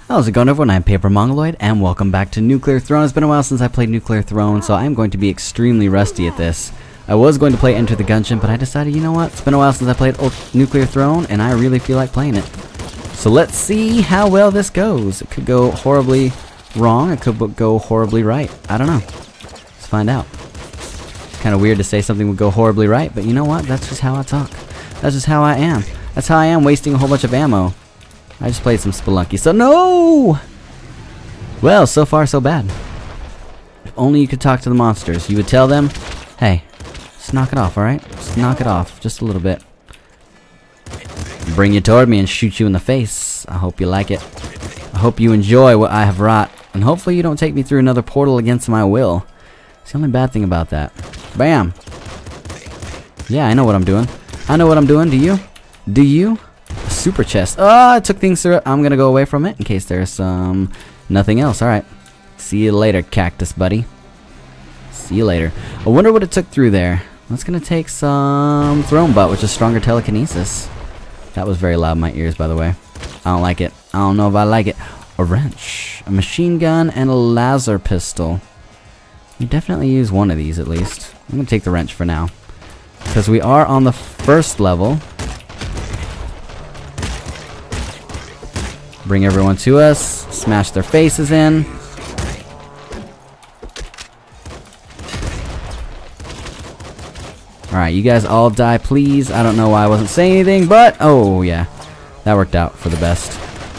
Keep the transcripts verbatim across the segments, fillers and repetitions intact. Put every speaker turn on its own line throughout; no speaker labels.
How's it going, everyone? I'm papermongoloid, and welcome back to Nuclear Throne. It's been a while since I played Nuclear Throne, so I'm going to be extremely rusty at this. I was going to play Enter the Gungeon, but I decided, you know what? It's been a while since I played Ult Nuclear Throne, and I really feel like playing it. So let's see how well this goes. It could go horribly wrong. It could go horribly right. I don't know. Let's find out. It's kind of weird to say something would go horribly right, but you know what? That's just how I talk. That's just how I am. That's how I am, wasting a whole bunch of ammo. I just played some Spelunky, so no! Well, so far so bad. If only you could talk to the monsters. You would tell them, hey, just knock it off, alright? Just knock it off, just a little bit. Bring you toward me and shoot you in the face. I hope you like it. I hope you enjoy what I have wrought. And hopefully you don't take me through another portal against my will. It's the only bad thing about that. Bam! Yeah, I know what I'm doing. I know what I'm doing. Do you? Do you? Super chest. Oh, I took things through it. I'm gonna go away from it in case there's some nothing else. Alright. See you later, cactus buddy. See you later. I wonder what it took through there. That's gonna take some throne butt, which is stronger telekinesis. That was very loud in my ears, by the way. I don't like it. I don't know if I like it. A wrench, a machine gun, and a laser pistol. You definitely use one of these at least. I'm gonna take the wrench for now. Because we are on the first level. Bring everyone to us. Smash their faces in. Alright, you guys all die, please. I don't know why I wasn't saying anything, but... oh, yeah. That worked out for the best.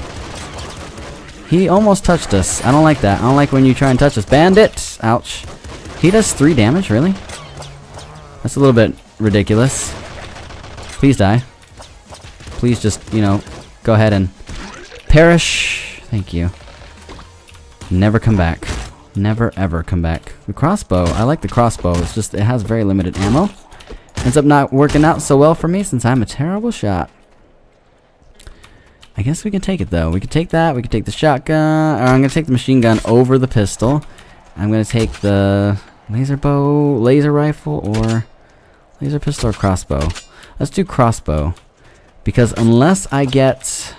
He almost touched us. I don't like that. I don't like when you try and touch us. Bandit! Ouch. He does three damage, really? That's a little bit ridiculous. Please die. Please just, you know, go ahead and... perish. Thank you. Never come back. Never ever come back. The crossbow. I like the crossbow. It's just it has very limited ammo. Ends up not working out so well for me since I'm a terrible shot. I guess we can take it though. We could take that. We could take the shotgun. Or I'm gonna take the machine gun over the pistol. I'm gonna take the laser bow, laser rifle, or laser pistol or crossbow. Let's do crossbow because unless I get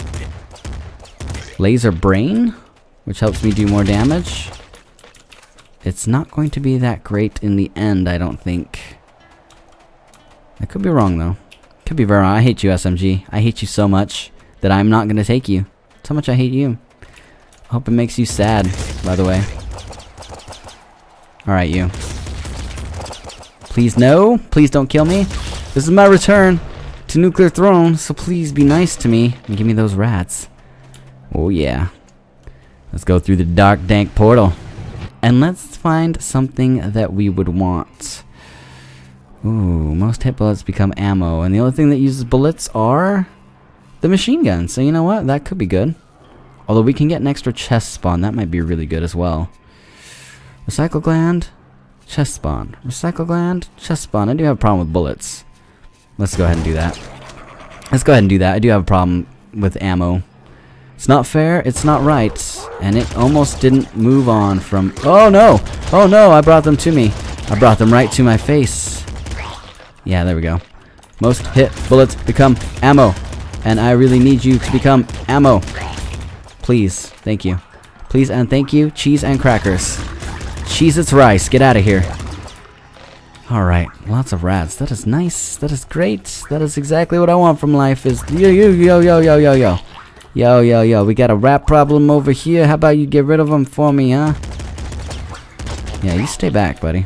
laser brain, which helps me do more damage, it's not going to be that great in the end, I don't think. I could be wrong, though. Could be very wrong. I hate you, S M G. I hate you so much that I'm not going to take you. That's how much I hate you. I hope it makes you sad, by the way. Alright, you. Please, no. Please don't kill me. This is my return to Nuclear Throne, so please be nice to me and give me those rats. Oh yeah. Let's go through the dark, dank portal. And let's find something that we would want. Ooh, most hit bullets become ammo. And the only thing that uses bullets are the machine guns. So you know what? That could be good. Although we can get an extra chest spawn. That might be really good as well. Recycle gland, chest spawn. Recycle gland, chest spawn. I do have a problem with bullets. Let's go ahead and do that. Let's go ahead and do that. I do have a problem with ammo. It's not fair, it's not right, and it almost didn't move on from... oh no! Oh no, I brought them to me. I brought them right to my face. Yeah, there we go. Most hit bullets become ammo, and I really need you to become ammo. Please, thank you. Please and thank you, cheese and crackers. Cheese, it's rice, get out of here. Alright, lots of rats. That is nice, that is great. That is exactly what I want from life is... yo, yo, yo, yo, yo, yo, yo. Yo, yo, yo, we got a rat problem over here. How about you get rid of them for me, huh? Yeah, you stay back, buddy.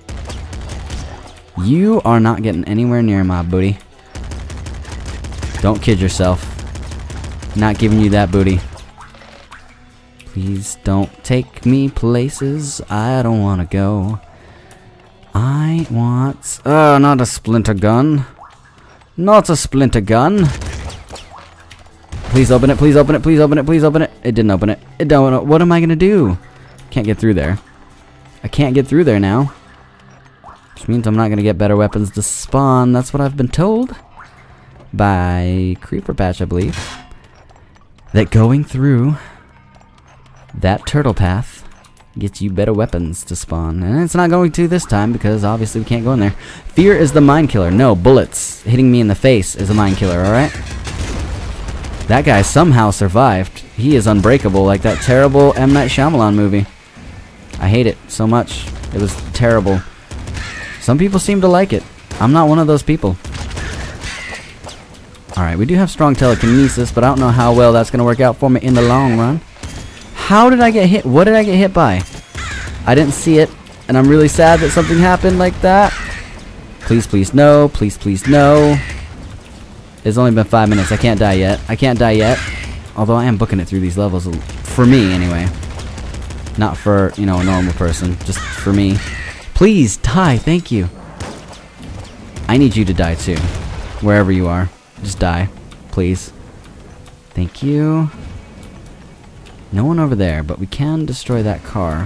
You are not getting anywhere near my booty. Don't kid yourself. Not giving you that booty. Please don't take me places I don't want to go. I want... oh, not a splinter gun. Not a splinter gun. Please open it, please open it, please open it, please open it. It didn't open it. It don't. What am I gonna do? Can't get through there. I can't get through there now. Which means I'm not gonna get better weapons to spawn. That's what I've been told. By Creeper Patch, I believe. That going through that turtle path gets you better weapons to spawn. And it's not going to this time because obviously we can't go in there. Fear is the mind killer. No, bullets hitting me in the face is a mind killer, alright? That guy somehow survived. He is unbreakable, like that terrible M. Night Shyamalan movie. I hate it so much. It was terrible. Some people seem to like it. I'm not one of those people. Alright, we do have strong telekinesis, but I don't know how well that's going to work out for me in the long run. How did I get hit? What did I get hit by? I didn't see it, and I'm really sad that something happened like that. Please, please, no. Please, please, no. It's only been five minutes. I can't die yet. I can't die yet. Although I am booking it through these levels. For me, anyway. Not for, you know, a normal person. Just for me. Please, die. Thank you. I need you to die, too. Wherever you are. Just die. Please. Thank you. No one over there, but we can destroy that car.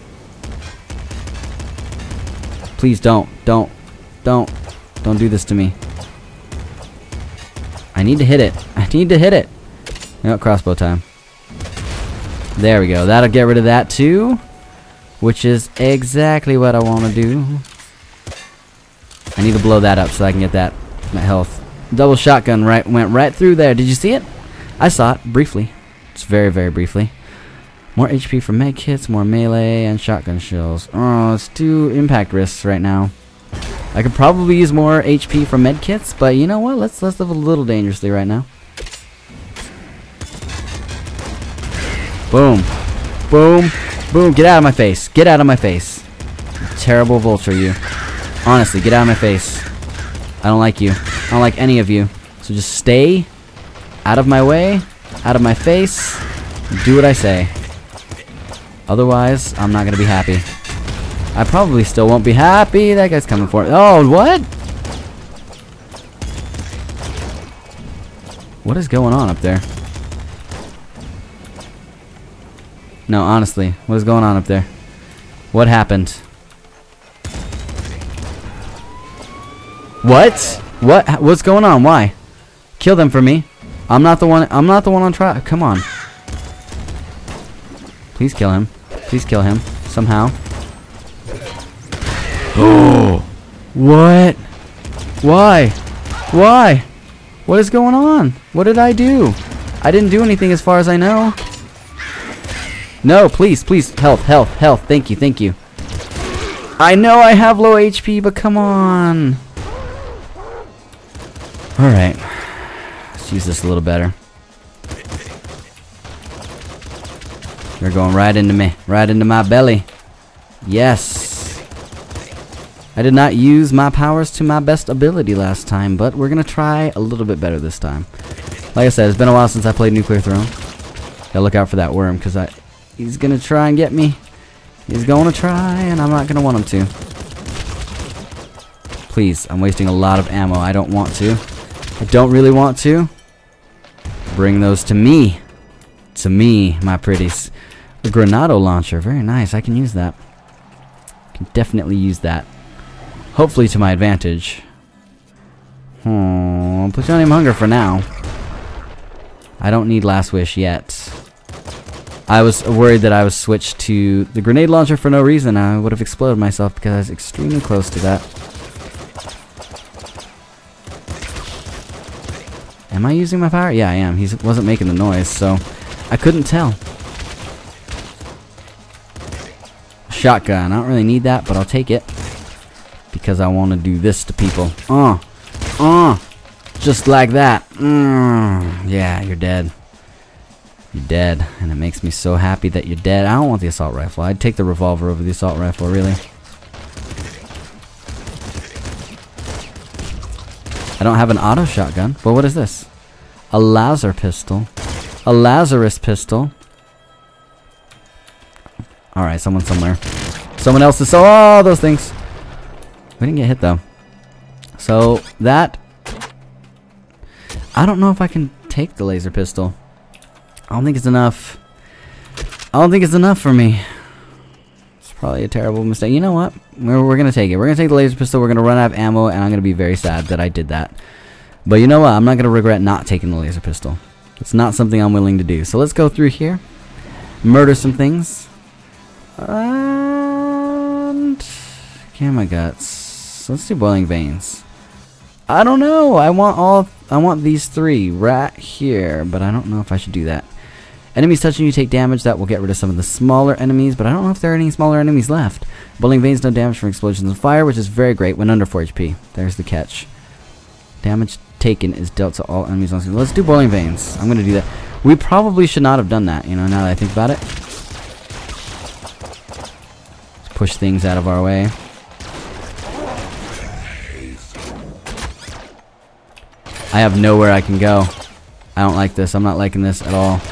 Please don't. Don't. Don't. Don't do this to me. I need to hit it. I need to hit it. You know, crossbow time. There we go. That'll get rid of that too. Which is exactly what I want to do. I need to blow that up so I can get that, that health. Double shotgun right went right through there. Did you see it? I saw it briefly. Just very, very briefly. More H P for med kits, more melee, and shotgun shells. Oh, it's two impact risks right now. I could probably use more H P for med kits, but you know what? Let's let's live a little dangerously right now. Boom, boom, boom! Get out of my face! Get out of my face! You terrible vulture, you. Honestly, get out of my face. I don't like you. I don't like any of you. So just stay out of my way, out of my face. Do what I say. Otherwise, I'm not gonna be happy. I probably still won't be happy. That guy's coming for it. Oh, what? What is going on up there? No, honestly, what is going on up there? What happened? What? What? What's going on? Why? Kill them for me. I'm not the one. I'm not the one on trial. Come on. Please kill him. Please kill him somehow. Oh, what? Why? Why? What is going on? What did I do? I didn't do anything as far as I know. No, please, please, health, health, health. Thank you, thank you. I know I have low H P, but come on. Alright. Let's use this a little better. You're going right into me. Right into my belly. Yes. I did not use my powers to my best ability last time, but we're going to try a little bit better this time. Like I said, it's been a while since I played Nuclear Throne. Gotta look out for that worm, because I he's going to try and get me. He's going to try, and I'm not going to want him to. Please, I'm wasting a lot of ammo. I don't want to. I don't really want to. Bring those to me. To me, my pretties. The Granado launcher. Very nice. I can use that. Can definitely use that. Hopefully to my advantage. Hmm. Plutonium hunger for now. I don't need last wish yet. I was worried that I was switched to the grenade launcher for no reason. I would have exploded myself because I was extremely close to that. Am I using my power? Yeah, I am. He wasn't making the noise, so I couldn't tell. Shotgun. I don't really need that, but I'll take it. Because I want to do this to people. Uh. Uh. Just like that. Mm. Yeah, you're dead. You're dead. And it makes me so happy that you're dead. I don't want the assault rifle. I'd take the revolver over the assault rifle, really. I don't have an auto shotgun. Well, what is this? A laser pistol. A Lazarus pistol. Alright, someone somewhere. Someone else is so. Oh, those things. We didn't get hit, though. So, that. I don't know if I can take the laser pistol. I don't think it's enough. I don't think it's enough for me. It's probably a terrible mistake. You know what? We're, we're going to take it. We're going to take the laser pistol. We're going to run out of ammo, and I'm going to be very sad that I did that. But you know what? I'm not going to regret not taking the laser pistol. It's not something I'm willing to do. So let's go through here. Murder some things. And... okay, my guts. Let's do boiling veins. I don't know. I want all. I want these three right here, but I don't know if I should do that. Enemies touching you take damage. That will get rid of some of the smaller enemies, but I don't know if there are any smaller enemies left. Bowling veins, no damage from explosions of fire, which is very great when under four H P. There's the catch. Damage taken is dealt to all enemies on screen. Let's do bowling veins. I'm gonna do that. We probably should not have done that, you know, now that I think about it. Let's push things out of our way. I have nowhere I can go. I don't like this. I'm not liking this at all.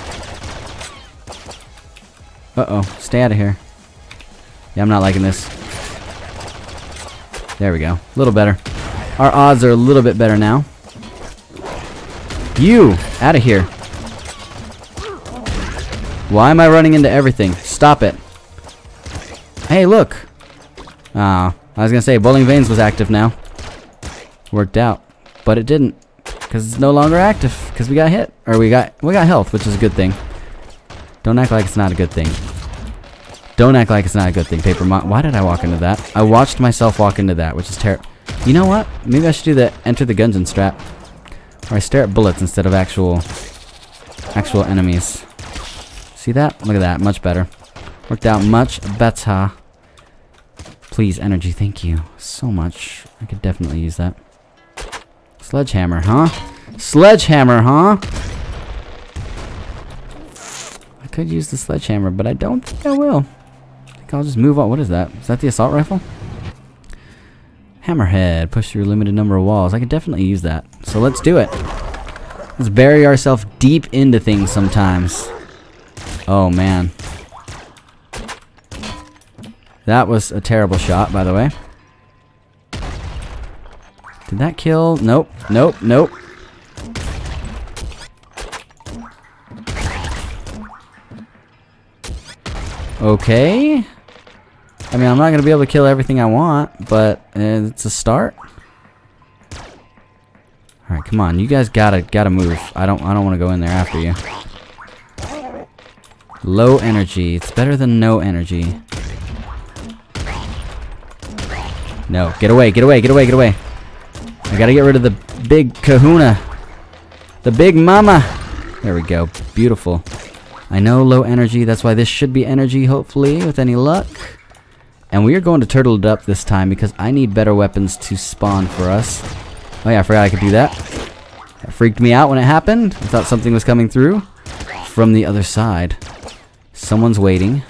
Uh-oh. Stay out of here. Yeah, I'm not liking this. There we go. A little better. Our odds are a little bit better now. You! Out of here. Why am I running into everything? Stop it. Hey, look! Ah, I was gonna say, bowling veins was active now. Worked out. But it didn't. Because it's no longer active. Because we got hit. Or we got we got health, which is a good thing. Don't act like it's not a good thing. Don't act like it's not a good thing, Paper Mon- Why did I walk into that? I watched myself walk into that, which is terrible. You know what? Maybe I should do the enter the gungeon strat. Or I stare at bullets instead of actual actual enemies. See that? Look at that. Much better. Worked out much better. Please, energy. Thank you so much. I could definitely use that. Sledgehammer, huh? Sledgehammer, huh? I could use the sledgehammer, but I don't think I will. I think I'll just move on. What is that? Is that the assault rifle? Hammerhead. Push through a limited number of walls. I could definitely use that. So let's do it. Let's bury ourselves deep into things sometimes. Oh, man. That was a terrible shot, by the way. Did that kill? Nope. Nope. Nope. Okay. I mean, I'm not going to be able to kill everything I want, but uh, it's a start. All right, come on. You guys gotta gotta move. I don't I don't want to go in there after you. Low energy. It's better than no energy. No, get away, get away, get away, get away. I gotta get rid of the big kahuna. The big mama. There we go. Beautiful. I know low energy. That's why this should be energy, hopefully, with any luck. And we are going to turtle it up this time because I need better weapons to spawn for us. Oh yeah, I forgot I could do that. That freaked me out when it happened. I thought something was coming through from the other side. Someone's waiting.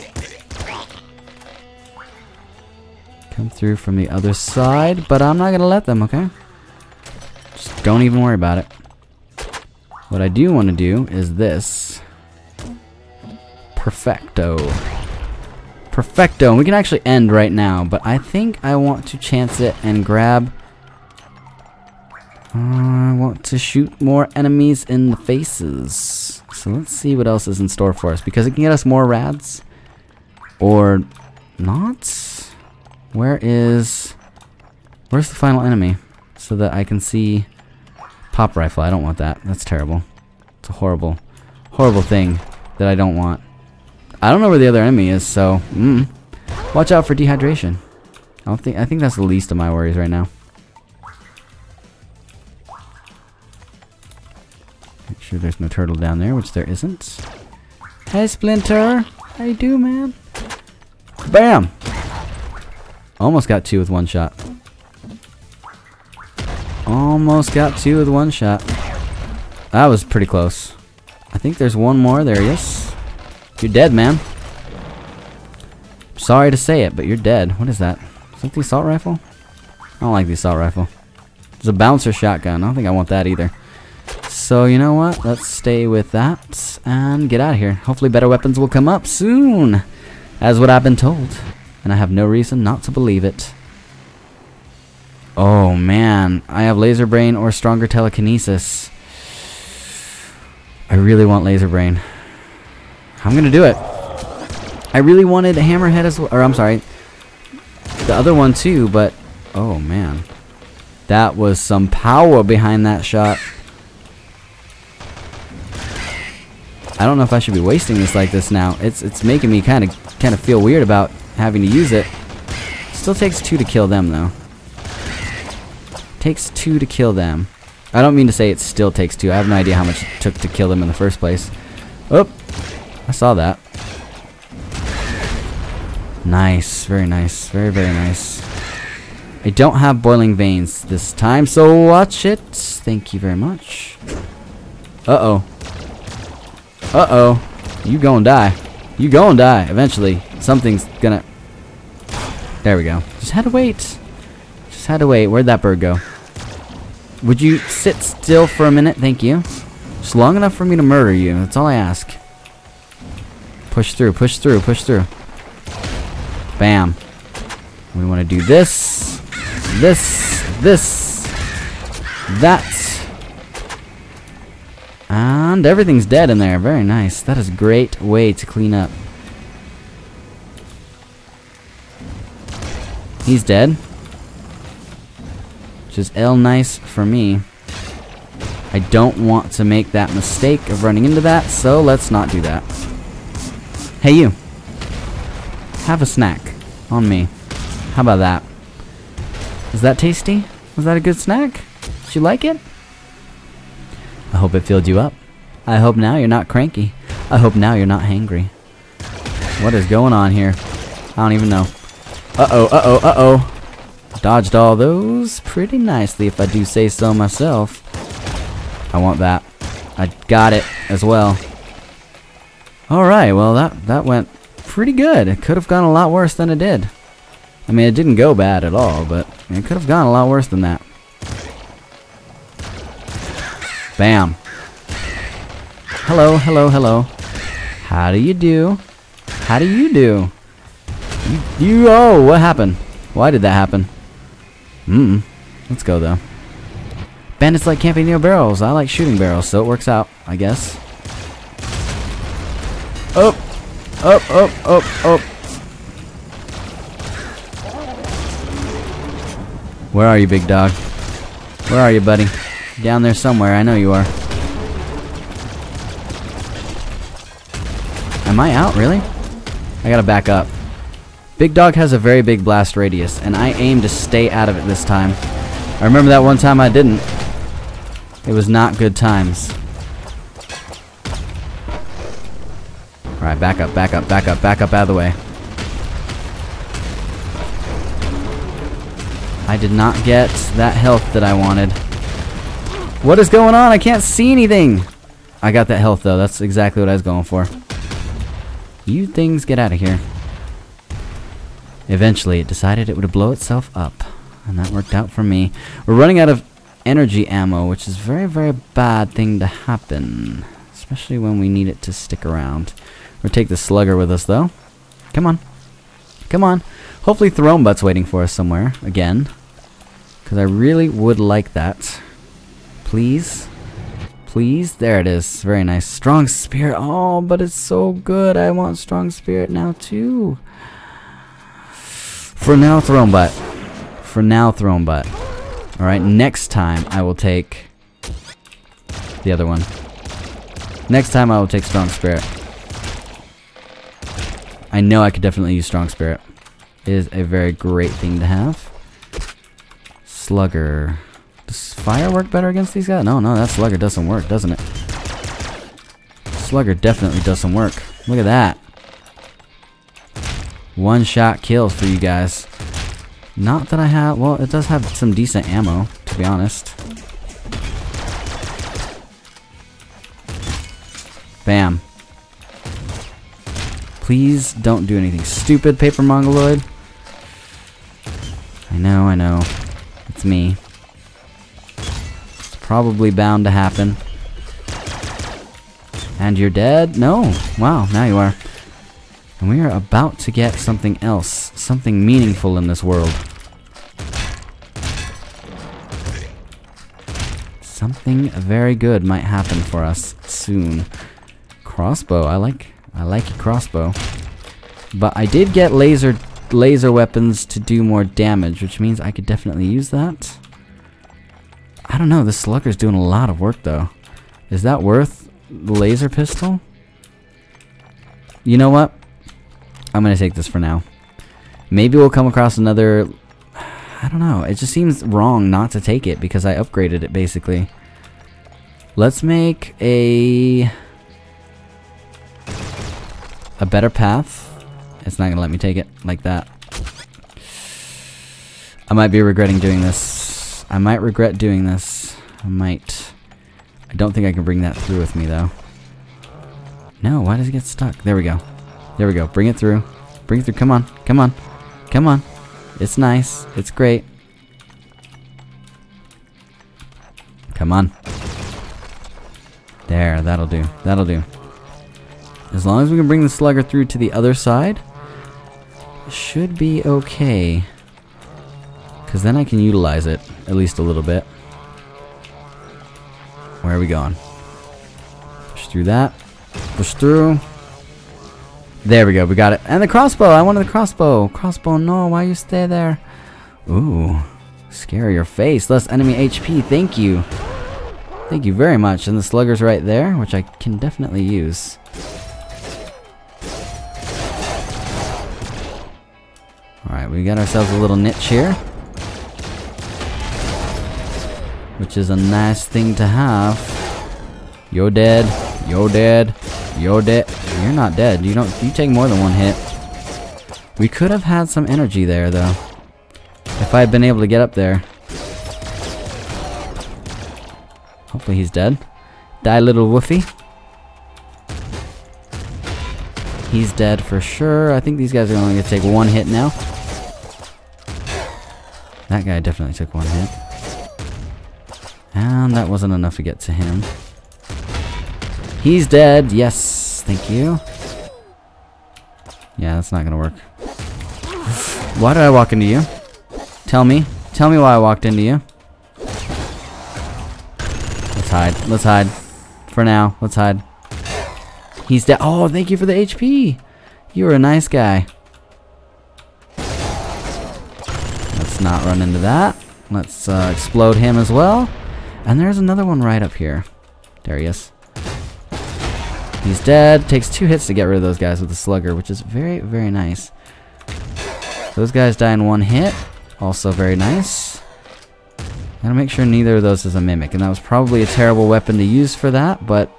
Come through from the other side, but I'm not going to let them, okay? Just don't even worry about it. What I do want to do is this. Perfecto. Perfecto. And we can actually end right now, but I think I want to chance it and grab... Uh, I want to shoot more enemies in the faces. So let's see what else is in store for us, because it can get us more rads. Or not? Where is... Where's the final enemy? So that I can see... Pop rifle. I don't want that. That's terrible. It's a horrible, horrible thing that I don't want. I don't know where the other enemy is, so... Mm, watch out for dehydration. I don't think... I think that's the least of my worries right now. Make sure there's no turtle down there, which there isn't. Hey, Splinter! How you do, man? Bam! Almost got two with one shot. Almost got two with one shot. That was pretty close. I think there's one more. There he is. You're dead, man. Sorry to say it, but you're dead. What is that? Is that the assault rifle? I don't like the assault rifle. It's a bouncer shotgun. I don't think I want that either. So, you know what? Let's stay with that and get out of here. Hopefully better weapons will come up soon, as what I've been told. And I have no reason not to believe it. Oh, man. I have laser brain or stronger telekinesis. I really want laser brain. I'm going to do it. I really wanted a hammerhead as well. Or, I'm sorry. The other one, too, but... Oh, man. That was some power behind that shot. I don't know if I should be wasting this like this now. It's it's making me kind of kind of feel weird about having to use it. Still takes two to kill them, though. Takes two to kill them. I don't mean to say it still takes two. I have no idea how much it took to kill them in the first place. Oh, I saw that. Nice, very nice, very, very nice. I don't have boiling veins this time, so watch it. Thank you very much. Uh-oh. Uh-oh. You gonna die. You gonna die eventually. Something's gonna... There we go. Just had to wait. Just had to wait. Where'd that bird go? Would you sit still for a minute? Thank you. Just long enough for me to murder you. That's all I ask. Push through, push through, push through. Bam. We want to do this. This. This. That. And everything's dead in there. Very nice. That is a great way to clean up. He's dead. Which is L nice for me. I don't want to make that mistake of running into that, so let's not do that. Hey you. Have a snack on me. How about that? Is that tasty? Was that a good snack? Did you like it? I hope it filled you up. I hope now you're not cranky. I hope now you're not hangry. What is going on here? I don't even know. Uh-oh, uh-oh, uh-oh. Dodged all those pretty nicely, if I do say so myself. I want that. I got it as well. Alright, well that, that went pretty good. It could have gone a lot worse than it did. I mean, it didn't go bad at all, but it could have gone a lot worse than that. Bam. Hello, hello, hello. How do you do? How do you do? You, you oh, what happened? Why did that happen? Mm-mm. Let's go, though. Bandits like camping near barrels. I like shooting barrels, so it works out, I guess. Oh! Up, up, up, up. Where are you, big dog? Where are you, buddy? Down there somewhere. I know you are. Am I out, really? I gotta back up. Big dog has a very big blast radius, and I aim to stay out of it this time. I remember that one time I didn't. It was not good times. Alright, back up, back up, back up, back up out of the way. I did not get that health that I wanted. What is going on? I can't see anything! I got that health though, that's exactly what I was going for. You things get out of here. Eventually it decided it would blow itself up. And that worked out for me. We're running out of energy ammo, which is a very, very bad thing to happen. Especially when we need it to stick around. We'll take the slugger with us though. Come on. Come on. Hopefully Throne Butt's waiting for us somewhere. Again. Because I really would like that. Please. Please. There it is. Very nice. Strong Spirit. Oh, but it's so good. I want Strong Spirit now too. For now, Throne Butt. For now, Throne Butt. Alright, next time I will take the other one. Next time I will take Strong Spirit. I know I could definitely use Strong Spirit. It is a very great thing to have. Slugger. Does fire work better against these guys? No, no, that Slugger doesn't work, doesn't it? Slugger definitely doesn't work. Look at that. One shot kills for you guys. Not that I have, well, it does have some decent ammo, to be honest. Bam. Please don't do anything stupid, paper mongoloid. I know, I know. It's me. It's probably bound to happen. And you're dead? No. Wow, now you are. And we are about to get something else. Something meaningful in this world. Something very good might happen for us soon. Crossbow. I like I like a crossbow. But I did get laser laser weapons to do more damage, which means I could definitely use that. I don't know, this slugger's doing a lot of work though. Is that worth the laser pistol? You know what? I'm gonna take this for now. Maybe we'll come across another... I don't know. It just seems wrong not to take it because I upgraded it basically. Let's make a a better path. It's not gonna let me take it like that. I might be regretting doing this. I might regret doing this. I might. I don't think I can bring that through with me though. No, why does it get stuck? There we go. There we go. Bring it through. Bring it through. Come on. Come on. Come on. It's nice. It's great. Come on. There, that'll do. That'll do. As long as we can bring the slugger through to the other side, it should be okay. Because then I can utilize it, at least a little bit. Where are we going? Push through that. Push through. There we go, we got it. And the crossbow! I wanted the crossbow! Crossbow, no, why you stay there? Ooh. Scare your face. Less enemy H P, thank you. Thank you very much. And the slugger's right there, which I can definitely use. Alright, we got ourselves a little niche here. Which is a nice thing to have. You're dead. You're dead. You're dead. You're not dead. You don't. You take more than one hit. We could have had some energy there, though. If I had been able to get up there. Hopefully he's dead. Die, little woofy. He's dead for sure. I think these guys are only going to take one hit now. That guy definitely took one hit. And that wasn't enough to get to him. He's dead. Yes. Thank you. Yeah, that's not going to work. Why did I walk into you? Tell me. Tell me why I walked into you. Let's hide. Let's hide. For now. Let's hide. He's dead. Oh, thank you for the H P. You were a nice guy. Let's not run into that. Let's uh, explode him as well. And there's another one right up here. There he is. He's dead. Takes two hits to get rid of those guys with the slugger, which is very, very nice. Those guys die in one hit. Also very nice. Gotta make sure neither of those is a mimic. And that was probably a terrible weapon to use for that, but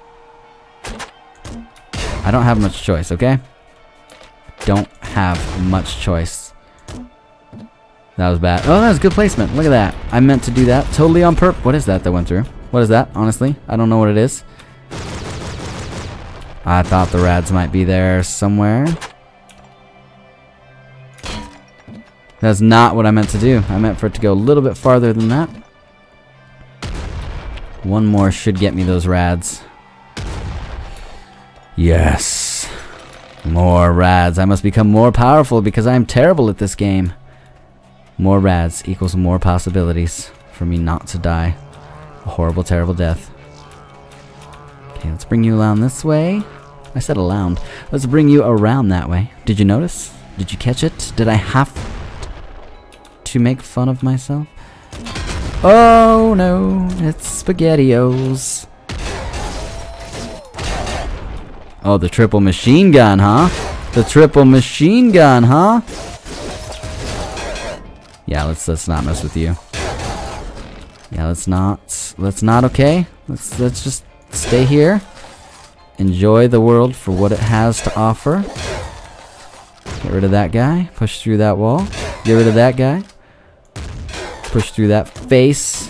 I don't have much choice, okay? Don't have much choice. That was bad. Oh, that was good placement. Look at that. I meant to do that. Totally on purpose. What is that that went through? What is that, honestly? I don't know what it is. I thought the rads might be there somewhere. That's not what I meant to do. I meant for it to go a little bit farther than that. One more should get me those rads. Yes. More rads. I must become more powerful because I am terrible at this game. More rads equals more possibilities for me not to die a horrible, terrible death. Okay, let's bring you around this way. I said around. Let's bring you around that way. Did you notice? Did you catch it? Did I have to make fun of myself? Oh no, it's SpaghettiOs. Oh, the triple machine gun, huh? The triple machine gun, huh? Yeah, let's let's not mess with you. Yeah, let's not. Let's not. Okay. Let's let's just stay here. Enjoy the world for what it has to offer. Get rid of that guy. Push through that wall. Get rid of that guy. Push through that face.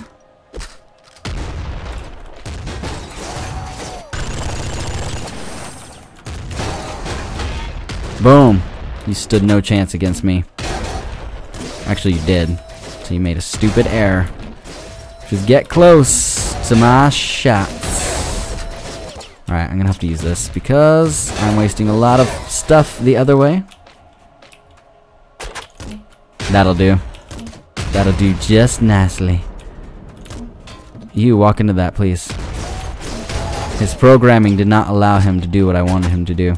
Boom. You stood no chance against me. Actually, you did. So you made a stupid error. Just get close to my shots. Alright, I'm gonna have to use this because I'm wasting a lot of stuff the other way. That'll do. That'll do just nicely. You walk into that, please. His programming did not allow him to do what I wanted him to do.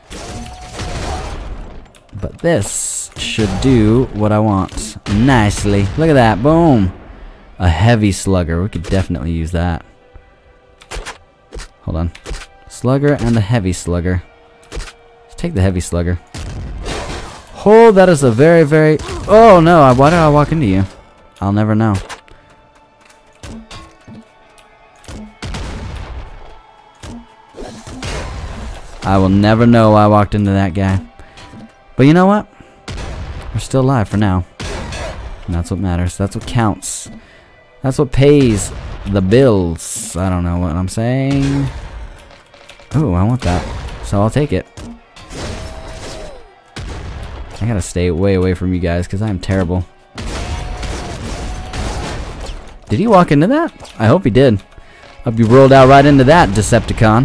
But this should do what I want nicely. Look at that. Boom. A heavy slugger. We could definitely use that. Hold on. Slugger and a heavy slugger. Let's take the heavy slugger. Oh, that is a very, very... Oh, no. Why did I walk into you? I'll never know. I will never know I walked into that guy. But you know what? We're still alive for now. And that's what matters. That's what counts. That's what pays the bills. I don't know what I'm saying. Ooh, I want that. So I'll take it. I gotta stay way away from you guys because I'm terrible. Did he walk into that? I hope he did. Hope you rolled out right into that, Decepticon.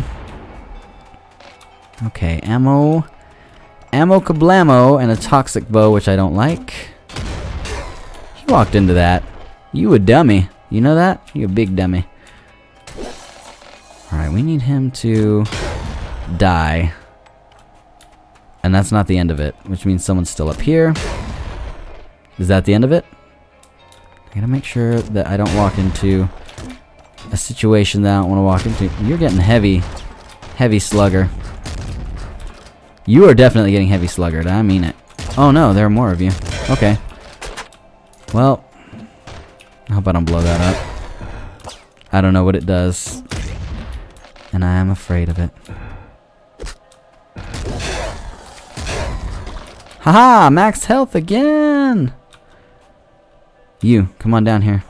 Okay, ammo. Ammo kablamo and a toxic bow, which I don't like. He walked into that. You a dummy. You know that? You a big dummy. Alright, we need him to die. And that's not the end of it, which means someone's still up here. Is that the end of it? I gotta make sure that I don't walk into a situation that I don't want to walk into. You're getting heavy. Heavy slugger. You are definitely getting heavy sluggered. I mean it. Oh no, there are more of you. Okay. Well, I hope I don't blow that up. I don't know what it does. And I am afraid of it. Haha! Max health again! You, come on down here.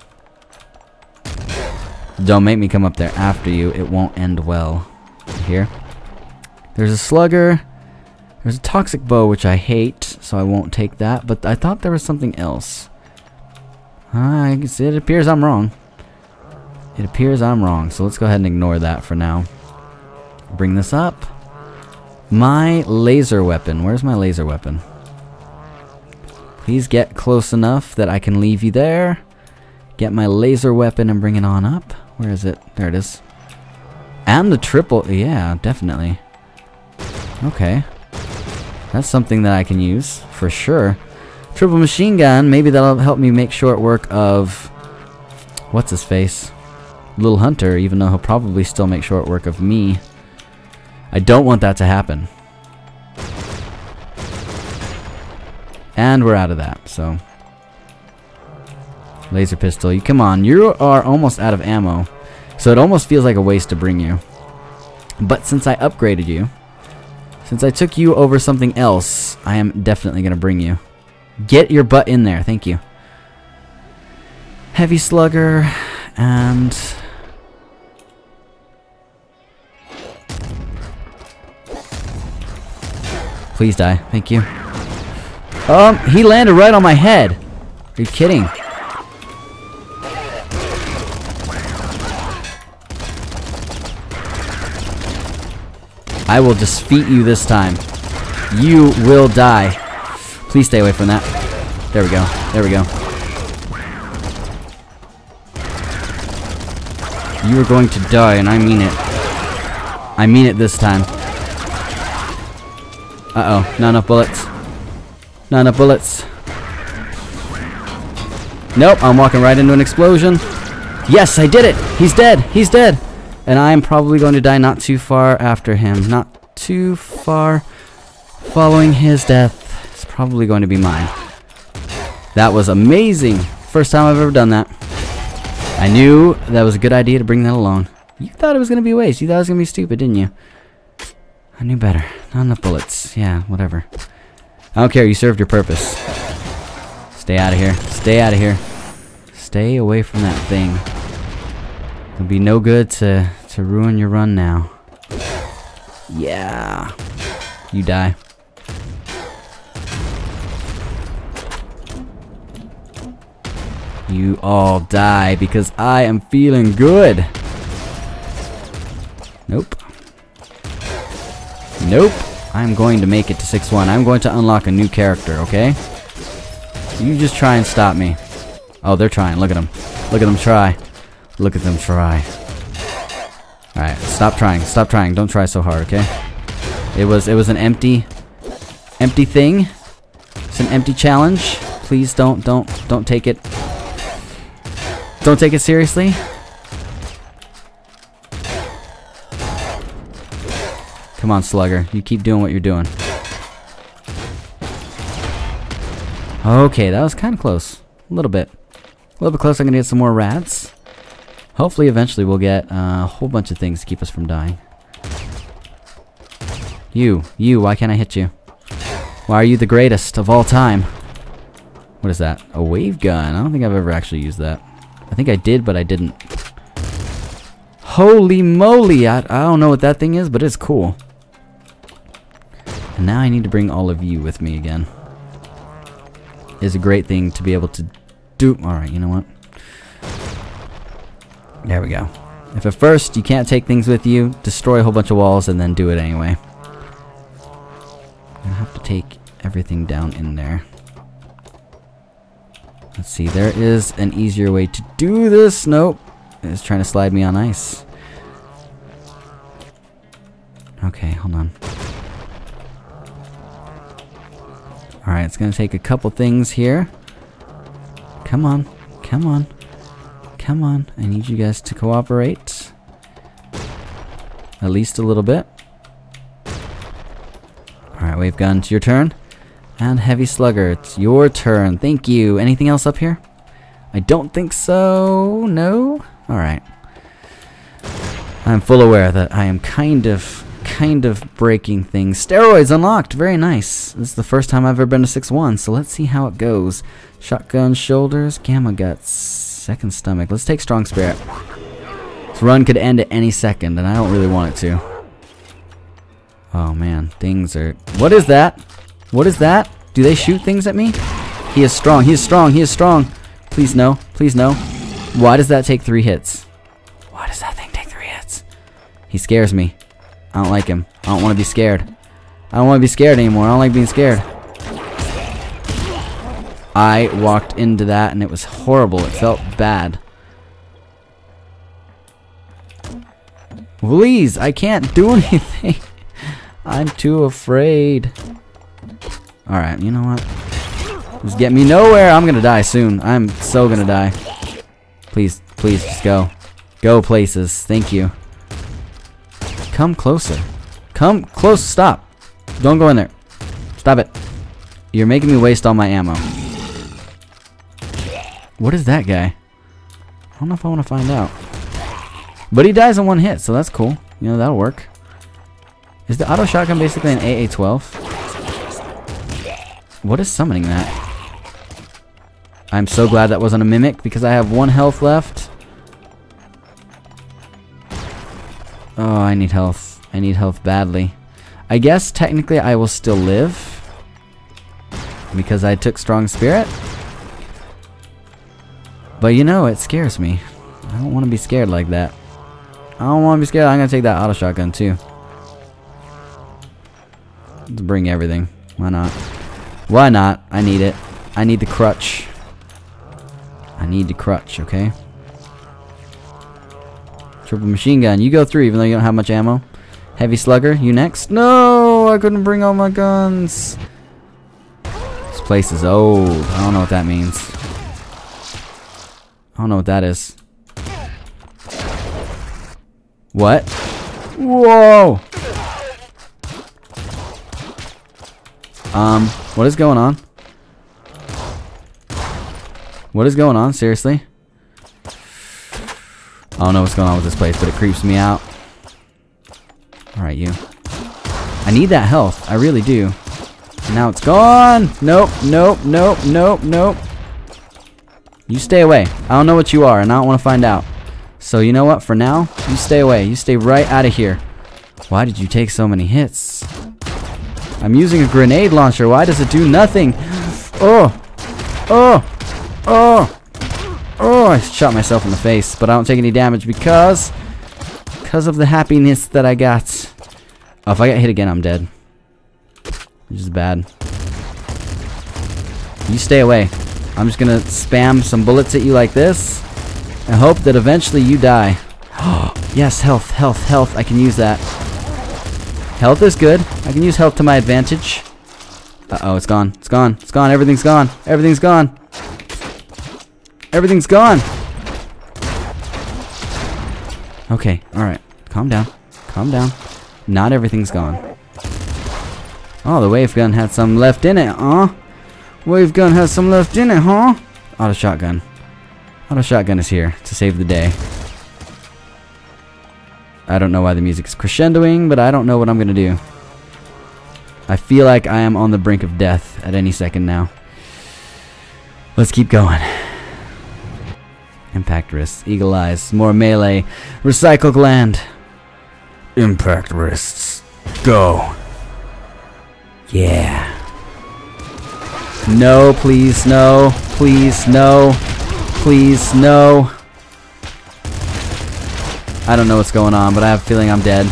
Don't make me come up there after you. It won't end well. Here. There's a slugger. There's a toxic bow, which I hate, so I won't take that. But I thought there was something else. Uh, it appears I'm wrong. It appears I'm wrong, so let's go ahead and ignore that for now. Bring this up. My laser weapon. Where's my laser weapon? Please get close enough that I can leave you there. Get my laser weapon and bring it on up. Where is it? There it is. And the triple. Yeah, definitely. Okay. That's something that I can use, for sure. Triple machine gun. Maybe that'll help me make short work of... What's his face? Little Hunter, even though he'll probably still make short work of me. I don't want that to happen. And we're out of that, so... Laser pistol. You come on. You are almost out of ammo. So it almost feels like a waste to bring you. But since I upgraded you... Since I took you over something else, I am definitely going to bring you. Get your butt in there. Thank you. Heavy slugger. And... Please die. Thank you. Um, he landed right on my head. Are you kidding? I will defeat you this time. You will die. Please stay away from that. There we go. There we go. You are going to die, and I mean it. I mean it this time. Uh-oh. Not enough bullets. Not enough bullets. Nope, I'm walking right into an explosion. Yes, I did it! He's dead! He's dead! And I am probably going to die not too far after him. Not too far following his death. It's probably going to be mine. That was amazing. First time I've ever done that. I knew that was a good idea to bring that along. You thought it was going to be a waste. You thought it was going to be stupid, didn't you? I knew better. Not enough bullets. Yeah, whatever. I don't care. You served your purpose. Stay out of here. Stay out of here. Stay away from that thing. It'll be no good to, to ruin your run now. Yeah. You die. You all die because I am feeling good. Nope. Nope. I'm going to make it to six one. I'm going to unlock a new character, okay? You just try and stop me. Oh, they're trying. Look at them. Look at them try. Look at them try. Alright, stop trying. Stop trying. Don't try so hard, okay? It was it was an empty empty thing. It's an empty challenge. Please don't don't don't take it. Don't take it seriously. Come on, Slugger. You keep doing what you're doing. Okay, that was kind of close. A little bit. little bit closer, I'm gonna get some more rats. Hopefully, eventually, we'll get uh, a whole bunch of things to keep us from dying. You, you, why can't I hit you? Why are you the greatest of all time? What is that? A wave gun? I don't think I've ever actually used that. I think I did, but I didn't. Holy moly! I, I don't know what that thing is, but it's cool. And now I need to bring all of you with me again. It's a great thing to be able to do. Alright, you know what? There we go. If at first you can't take things with you, destroy a whole bunch of walls and then do it anyway. I have to take everything down in there. Let's see, there is an easier way to do this. Nope. It's trying to slide me on ice. Okay, hold on. Alright, it's going to take a couple things here. Come on. Come on. Come on. I need you guys to cooperate. At least a little bit. Alright, wave gun, it's your turn. And heavy slugger, it's your turn. Thank you. Anything else up here? I don't think so. No? Alright. I'm full aware that I am kind of, kind of breaking things. Steroids unlocked. Very nice. This is the first time I've ever been to six one, so let's see how it goes. Shotgun shoulders, gamma guts, second stomach. Let's take strong spirit. This run could end at any second, and I don't really want it to. Oh man, things are... What is that? What is that? Do they shoot things at me? He is strong. He is strong. He is strong. Please no. Please no. Why does that take three hits? Why does that thing take three hits? He scares me. I don't like him. I don't want to be scared. I don't want to be scared anymore. I don't like being scared. I walked into that and it was horrible. It felt bad. Please, I can't do anything. I'm too afraid. Alright, you know what? Just get me nowhere. I'm gonna die soon. I'm so gonna die. Please, please, just go. Go places. Thank you. Come closer. Come close. Stop. Don't go in there. Stop it. You're making me waste all my ammo. What is that guy? I don't know if I want to find out. But he dies in one hit, so that's cool. You know, that'll work. Is the auto shotgun basically an A A twelve? What is summoning that? I'm so glad that wasn't a mimic because I have one health left. Oh, I need health. I need health badly. I guess technically I will still live because I took strong spirit. But you know, it scares me. I don't want to be scared like that. I don't want to be scared. I'm going to take that auto shotgun too. Let's bring everything. Why not? Why not? I need it. I need the crutch. I need the crutch, okay? Triple machine gun. You go through even though you don't have much ammo. Heavy slugger. You next? No! I couldn't bring all my guns. This place is old. I don't know what that means. I don't know what that is. What? Whoa! Um, what is going on? What is going on? Seriously? I don't know what's going on with this place, but it creeps me out. Alright, you. I need that health. I really do. Now it's gone! Nope, nope, nope, nope, nope. You stay away. I don't know what you are, and I don't want to find out. So you know what? For now, you stay away. You stay right out of here. Why did you take so many hits? I'm using a grenade launcher. Why does it do nothing? Oh! Oh! Oh! Oh! I shot myself in the face, but I don't take any damage because... Because of the happiness that I got. Oh, if I get hit again, I'm dead. Which is bad. You stay away. I'm just gonna spam some bullets at you like this and hope that eventually you die. Yes, health, health, health. I can use that. Health is good. I can use health to my advantage. Uh-oh, it's gone. It's gone. It's gone. Everything's gone. Everything's gone. Everything's gone. Okay, alright. Calm down. Calm down. Not everything's gone. Oh, the wave gun had some left in it, huh? Wave gun has some left in it, huh? Auto shotgun. Auto shotgun is here to save the day. I don't know why the music is crescendoing, but I don't know what I'm gonna do. I feel like I am on the brink of death at any second now. Let's keep going. Impact wrists, eagle eyes, more melee, recycle gland. Impact wrists, go. Yeah. No, please, no, please, no, please, no. I don't know what's going on, but I have a feeling I'm dead.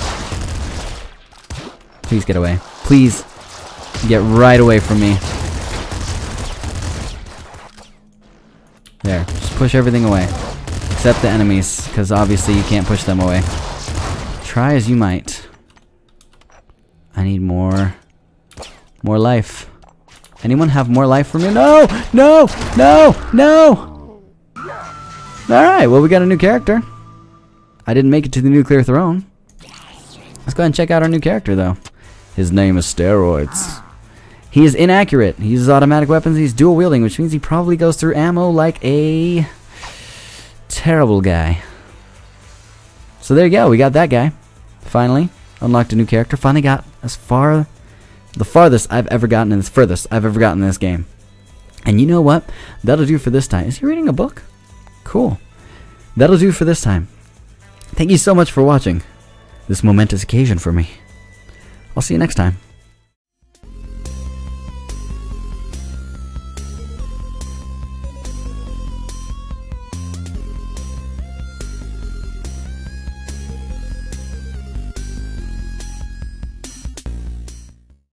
Please get away. Please get right away from me. There, just push everything away. Except the enemies, because obviously you can't push them away. Try as you might. I need more... more life. Anyone have more life for me? No! No! No! No! Alright, well we got a new character. I didn't make it to the nuclear throne. Let's go ahead and check out our new character, though. His name is Steroids. He is inaccurate. He uses automatic weapons. He's dual wielding, which means he probably goes through ammo like a terrible guy. So there you go. We got that guy. Finally. Unlocked a new character. Finally got as far... the farthest I've ever gotten in this... furthest I've ever gotten in this game. And you know what? That'll do for this time. Is he reading a book? Cool. That'll do for this time. Thank you so much for watching this momentous occasion for me. I'll see you next time.